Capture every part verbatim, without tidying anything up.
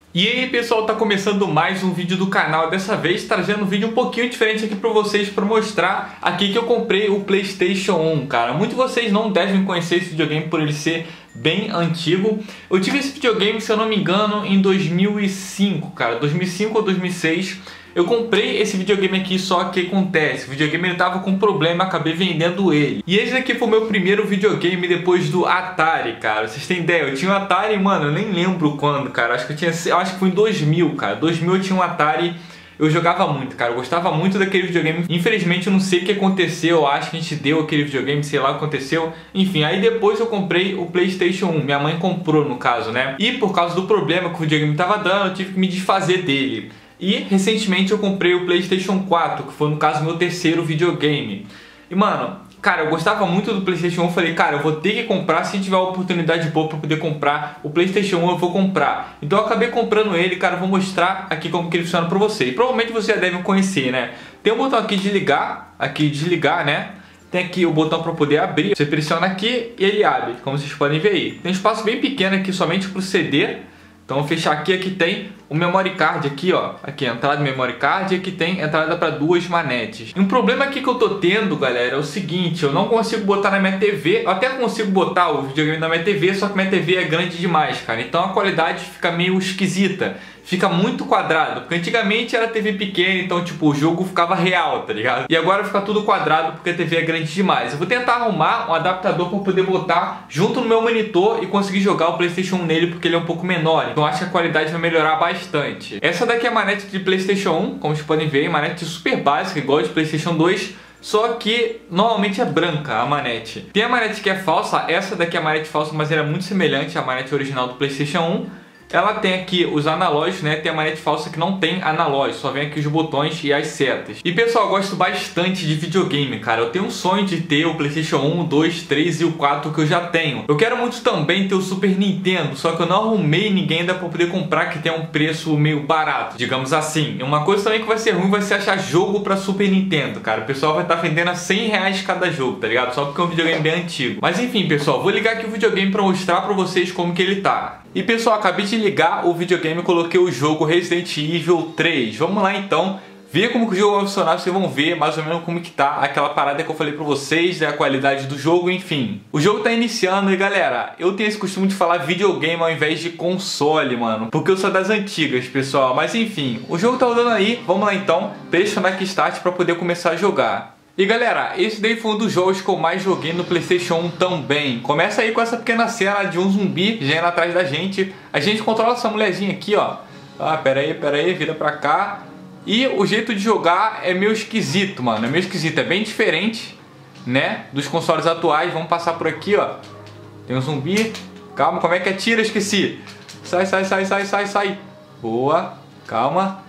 E aí pessoal, tá começando mais um vídeo do canal, dessa vez trazendo um vídeo um pouquinho diferente aqui pra vocês, pra mostrar aqui que eu comprei o PlayStation um, cara. Muitos de vocês não devem conhecer esse videogame por ele ser bem antigo. Eu tive esse videogame, se eu não me engano, em dois mil e cinco, cara, dois mil e cinco ou dois mil e seis. Eu comprei esse videogame aqui, só que acontece, o videogame ele tava com problema, acabei vendendo ele. E esse aqui foi o meu primeiro videogame depois do Atari, cara. Vocês têm ideia? Eu tinha um Atari, mano, eu nem lembro quando, cara. Acho que eu tinha, eu acho que foi em dois mil, cara. dois mil eu tinha um Atari. Eu jogava muito, cara, eu gostava muito daquele videogame. Infelizmente eu não sei o que aconteceu, eu acho que a gente deu aquele videogame, sei lá o que aconteceu. Enfim, aí depois eu comprei o PlayStation um, minha mãe comprou no caso, né? E por causa do problema que o videogame tava dando, eu tive que me desfazer dele. E recentemente eu comprei o PlayStation quatro, que foi no caso meu terceiro videogame. E mano, cara, eu gostava muito do PlayStation um, falei, cara, eu vou ter que comprar, se tiver a oportunidade boa pra poder comprar o PlayStation um, eu vou comprar. Então eu acabei comprando ele, cara, eu vou mostrar aqui como que ele funciona pra você. E provavelmente você já deve conhecer, né? Tem um botão aqui de ligar, aqui de ligar, né? Tem aqui o botão para poder abrir, você pressiona aqui e ele abre, como vocês podem ver aí. Tem um espaço bem pequeno aqui somente pro C D. Então vou fechar aqui, aqui tem o memory card aqui, ó. Aqui a entrada do memory card e aqui tem entrada para duas manetes. E um problema aqui que eu tô tendo, galera, é o seguinte, eu não consigo botar na minha T V. Eu até consigo botar o videogame na minha T V, só que minha T V é grande demais, cara. Então a qualidade fica meio esquisita. Fica muito quadrado, porque antigamente era T V pequena, então tipo, o jogo ficava real, tá ligado? E agora fica tudo quadrado porque a T V é grande demais. Eu vou tentar arrumar um adaptador para poder botar junto no meu monitor e conseguir jogar o PlayStation um nele, porque ele é um pouco menor. Então acho que a qualidade vai melhorar bastante. Essa daqui é a manete de PlayStation um, como vocês podem ver, manete super básica, igual de PlayStation dois. Só que normalmente é branca a manete. Tem a manete que é falsa, essa daqui é a manete falsa, mas ela é muito semelhante à manete original do PlayStation um. Ela tem aqui os analógicos, né? Tem a manete falsa que não tem analógico, só vem aqui os botões e as setas. E pessoal, eu gosto bastante de videogame, cara. Eu tenho um sonho de ter o PlayStation um, dois, três e o quatro que eu já tenho. Eu quero muito também ter o Super Nintendo, só que eu não arrumei ninguém ainda pra poder comprar que tem um preço meio barato, digamos assim. E uma coisa também que vai ser ruim vai ser achar jogo pra Super Nintendo, cara. O pessoal vai estar vendendo a cem reais cada jogo, tá ligado? Só porque é um videogame bem antigo. Mas enfim, pessoal, vou ligar aqui o videogame pra mostrar pra vocês como que ele tá. E pessoal, acabei de ligar o videogame e coloquei o jogo Resident Evil três. Vamos lá então, ver como que o jogo vai funcionar. Vocês vão ver mais ou menos como que tá aquela parada que eu falei pra vocês, né? A qualidade do jogo, enfim. O jogo tá iniciando e galera, eu tenho esse costume de falar videogame ao invés de console, mano, porque eu sou das antigas, pessoal. Mas enfim, o jogo tá rodando aí, vamos lá então, pressionar aqui start pra poder começar a jogar. E galera, esse daí foi um dos jogos que eu mais joguei no PlayStation um também. Começa aí com essa pequena cena de um zumbi indo atrás da gente. A gente controla essa mulherzinha aqui, ó. Ah, pera aí, pera aí, vira pra cá. E o jeito de jogar é meio esquisito, mano. É meio esquisito, é bem diferente, né, dos consoles atuais. Vamos passar por aqui, ó. Tem um zumbi. Calma, como é que atira? Esqueci. Sai, sai, sai, sai, sai, sai. Boa, calma.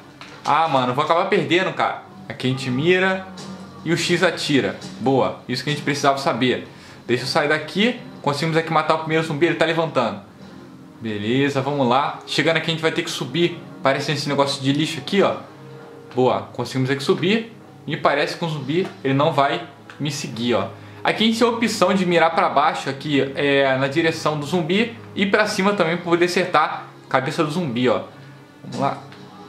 Ah, mano, vou acabar perdendo, cara. Aqui a gente mira e o X atira. Boa, isso que a gente precisava saber. Deixa eu sair daqui. Conseguimos aqui matar o primeiro zumbi, ele tá levantando. Beleza, vamos lá. Chegando aqui a gente vai ter que subir. Parece esse negócio de lixo aqui, ó. Boa, conseguimos aqui subir. E parece que o zumbi, ele não vai me seguir, ó. Aqui a gente tem a opção de mirar pra baixo aqui, é, na direção do zumbi. E pra cima também pra poder acertar a cabeça do zumbi, ó. Vamos lá.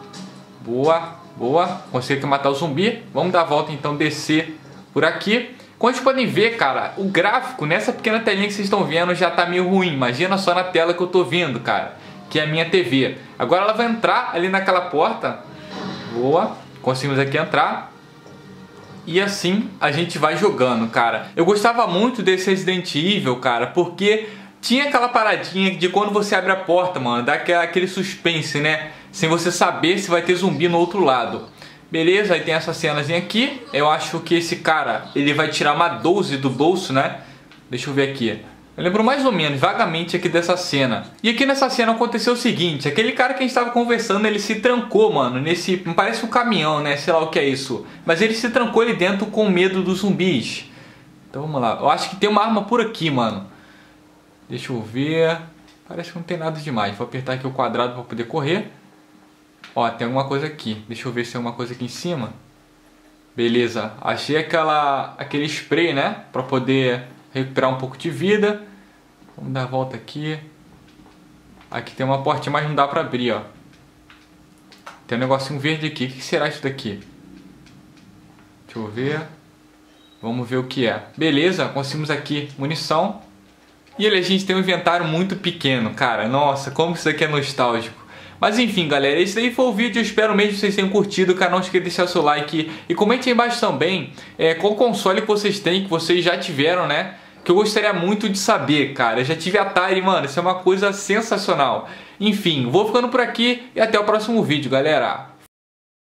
Boa. Boa, consegui matar o zumbi. Vamos dar a volta então, descer por aqui. Como vocês podem ver, cara, o gráfico nessa pequena telinha que vocês estão vendo já tá meio ruim. Imagina só na tela que eu tô vendo, cara, que é a minha T V. Agora ela vai entrar ali naquela porta. Boa, conseguimos aqui entrar. E assim a gente vai jogando, cara. Eu gostava muito desse Resident Evil, cara, porque tinha aquela paradinha de quando você abre a porta, mano, dá aquele suspense, né? Sem você saber se vai ter zumbi no outro lado. Beleza, aí tem essa cenazinha aqui. Eu acho que esse cara, ele vai tirar uma doze do bolso, né? Deixa eu ver aqui. Eu lembro mais ou menos, vagamente aqui dessa cena. E aqui nessa cena aconteceu o seguinte. Aquele cara que a gente estava conversando, ele se trancou, mano, nesse... Parece um caminhão, né? Sei lá o que é isso. Mas ele se trancou ali dentro com medo dos zumbis. Então vamos lá. Eu acho que tem uma arma por aqui, mano. Deixa eu ver. Parece que não tem nada demais. Vou apertar aqui o quadrado para poder correr. Ó, tem alguma coisa aqui. Deixa eu ver se tem alguma coisa aqui em cima. Beleza. Achei aquela, aquele spray, né? Pra poder recuperar um pouco de vida. Vamos dar a volta aqui. Aqui tem uma portinha, mas não dá pra abrir, ó. Tem um negocinho verde aqui. O que será isso daqui? Deixa eu ver. Vamos ver o que é. Beleza, conseguimos aqui munição. E ali a gente tem um inventário muito pequeno, cara. Nossa, como isso aqui é nostálgico. Mas enfim, galera, esse daí foi o vídeo. Eu espero mesmo que vocês tenham curtido. Cara, não esqueça de deixar o seu like. E comente aí embaixo também é, qual console que vocês têm, que vocês já tiveram, né? Que eu gostaria muito de saber, cara. Eu já tive Atari, mano. Isso é uma coisa sensacional. Enfim, vou ficando por aqui e até o próximo vídeo, galera.